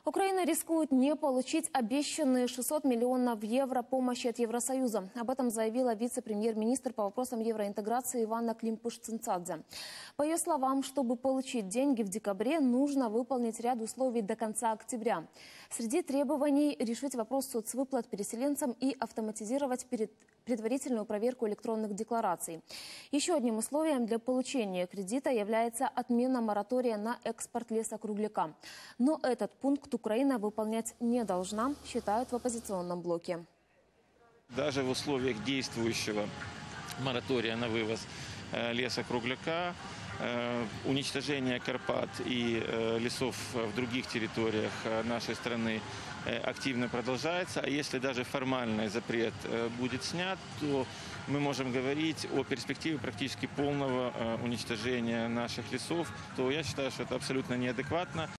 Украина рискует не получить обещанные 600 миллионов евро помощи от Евросоюза. Об этом заявила вице-премьер-министр по вопросам евроинтеграции Иванна Климпуш-Цинцадзе. По ее словам, чтобы получить деньги в декабре, нужно выполнить ряд условий до конца октября. Среди требований решить вопрос соцвыплат переселенцам и автоматизировать предварительную проверку электронных деклараций. Еще одним условием для получения кредита является отмена моратория на экспорт лесокругляка. Но этот пункт Украина выполнять не должна, считают в оппозиционном блоке. Даже в условиях действующего моратория на вывоз лесокругляка, уничтожение Карпат и лесов в других территориях нашей страны активно продолжается. А если даже формальный запрет будет снят, то мы можем говорить о перспективе практически полного уничтожения наших лесов. То я считаю, что это абсолютно неадекватно.